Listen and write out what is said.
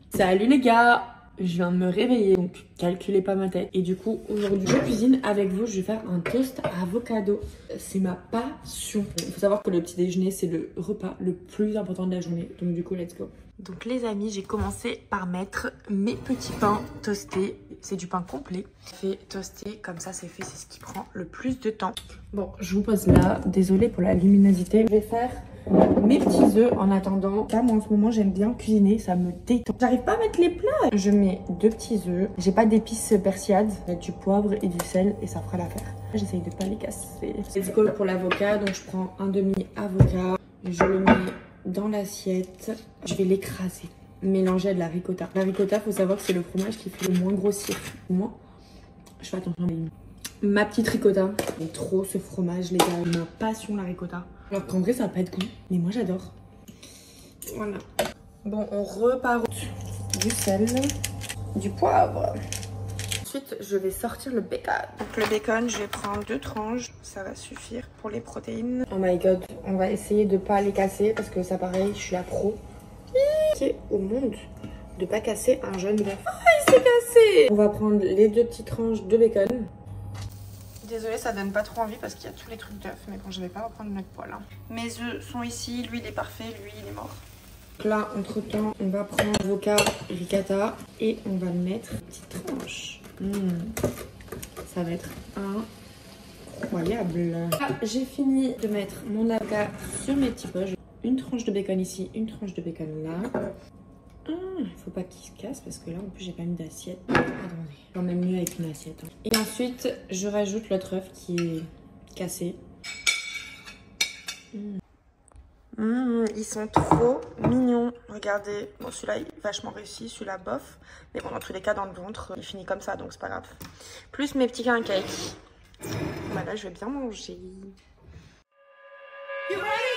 Salut les gars, je viens de me réveiller, donc calculez pas ma tête. Et du coup, aujourd'hui, je cuisine avec vous, je vais faire un toast à avocado. C'est ma passion. Il faut savoir que le petit déjeuner, c'est le repas le plus important de la journée. Donc du coup, let's go. Donc les amis, j'ai commencé par mettre mes petits pains toastés. C'est du pain complet. Fait toaster, comme ça c'est fait, c'est ce qui prend le plus de temps. Bon, je vous pose là, désolée pour la luminosité. Je vais faire mes petits œufs en attendant. Là, moi en ce moment, j'aime bien cuisiner, ça me détend. J'arrive pas à mettre les plats. Je mets 2 petits œufs. J'ai pas d'épices persillades, je vais mettre du poivre et du sel et ça fera l'affaire. J'essaye de pas les casser. Let's go pour l'avocat. Donc je prends un demi-avocat. Je le mets dans l'assiette. Je vais l'écraser. Mélanger à de la ricotta. La ricotta, faut savoir que c'est le fromage qui fait le moins grossir. Moi, je fais attention. Ma petite ricotta. J'aime trop ce fromage, les gars. Ma passion, la ricotta. Alors qu'en vrai, ça va pas être goût. Mais moi, j'adore. Voilà. Bon, on repart du sel, du poivre. Ensuite, je vais sortir le bacon. Donc le bacon, je vais prendre 2 tranches. Ça va suffire pour les protéines. Oh my god, on va essayer de pas les casser parce que ça, pareil, je suis la pro. C'est au monde de pas casser un jeune bœuf. Oh, il s'est cassé. On va prendre les 2 petites tranches de bacon. Désolée, ça donne pas trop envie parce qu'il y a tous les trucs d'œufs. Mais bon, je vais pas reprendre notre poêle. Hein. Mes œufs sont ici. Lui, il est parfait. Lui, il est mort. Donc là, entre temps, on va prendre l'avocat ricotta et on va le mettre en petites tranches. Ça va être incroyable. Ah, j'ai fini de mettre mon avocat sur mes petits poches. Une tranche de bacon ici, une tranche de bacon là. Faut pas qu'il se casse parce que là en plus j'ai pas mis d'assiette. Attendez, quand même mieux avec une assiette. Hein. Et ensuite je rajoute l'autre œuf qui est cassé. Ils sont trop mignons. Regardez, bon celui-là est vachement réussi, celui-là bof. Mais bon dans tous les cas dans le ventre il finit comme ça donc c'est pas grave. Plus mes petits pancakes. Bah là je vais bien manger.